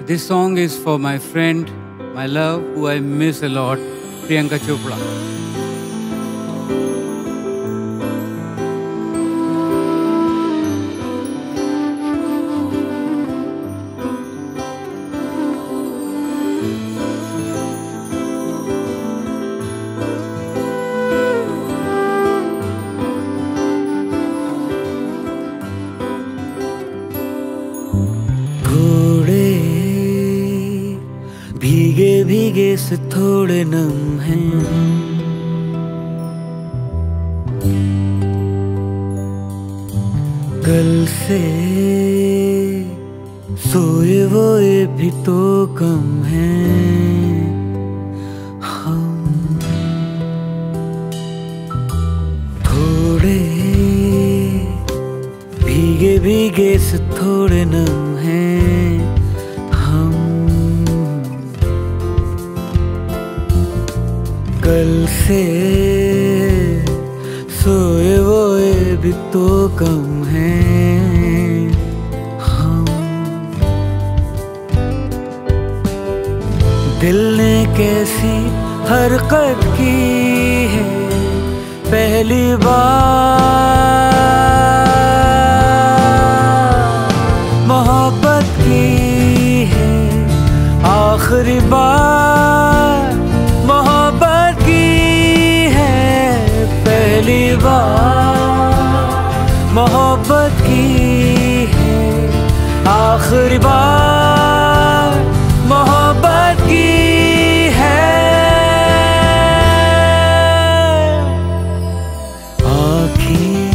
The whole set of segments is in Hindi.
This song is for my friend, my love, who I miss a lot, Priyanka Chopra. भीगे भीगे से थोड़े नम हैं, कल से सोए वोए भी तो कम हैं हम। थोड़े भीगे भीगे से थोड़े नम हैं हम, कल से सोए वोए भी तो कम हैं हम। दिल ने कैसी हरकत की है पहली बार, मोहब्बत की है आखिरी बार, मोहब्बत की है पहली बार, मोहब्बत की है आखिरी बार, मोहब्बत की है। आँखें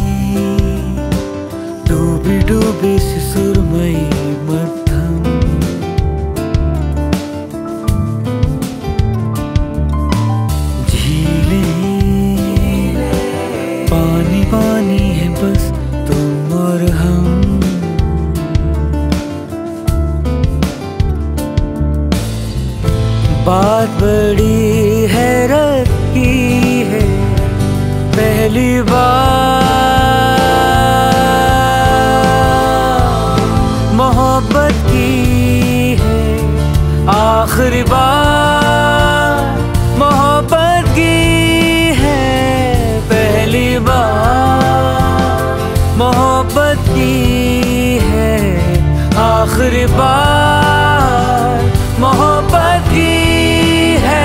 डूबी डूबी सी सुरमई मध्यम, पानी पानी है बस तुम और हम। बात बड़ी हैरत की है पहली बार, मोहब्बत की है आखिरी बार, मोहब्बत की है पहली बार, मोहब्बत की है आखिरी बार, मोहब्बत की है।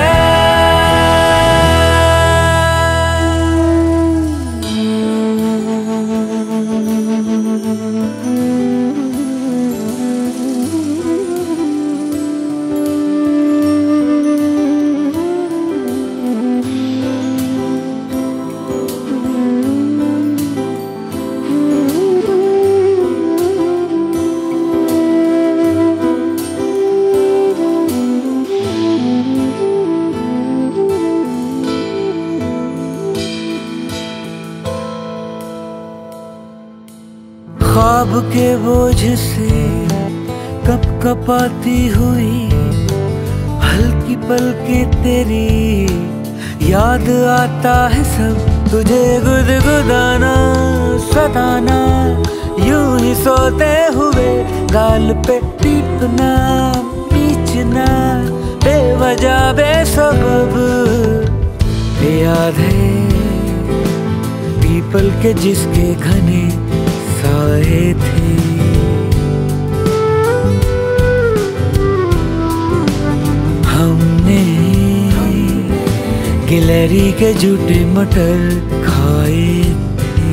ख्वाब के बोझ से कप कपाती हुई हल्की पलके तेरी, याद आता है सब तुझे गुदगुदाना सताना, यूं ही सोते हुए गाल पे टीपना पीचना बेवजह बेसबब। याद है पीपल के जिसके घने साए थे, हमने गिलहरी के झूठे मटर खाए थे।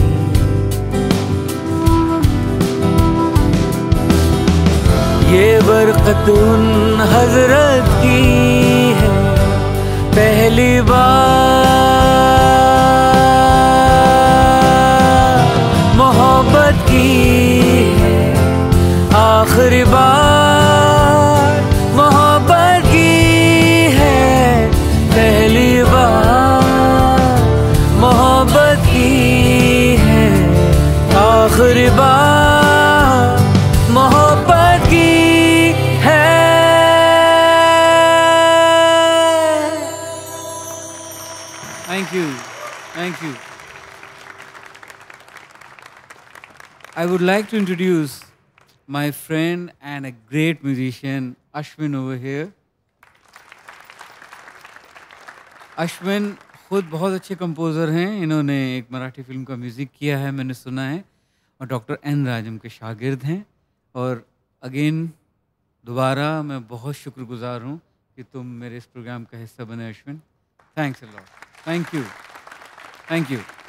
ये बरकत उन हजरत की है पहली बार, मोहब्बत की है आखिरी बार, मोहब्बत की है पहली बार, मोहब्बत की है आखिरी बार, मोहब्बत की है। Thank you. Thank you. I would like to introduce my friend and a great musician, Ashwin over here. Ashwin खुद बहुत अच्छे कंपोज़र हैं. इन्होंने एक मराठी फिल्म का म्यूज़िक किया है, मैंने सुना है, और डॉक्टर एन राजम के शागिर्द हैं. और अगेन दोबारा मैं बहुत शुक्रगुजार हूँ कि तुम मेरे इस प्रोग्राम का हिस्सा बने Ashwin. Thanks a lot. Thank you.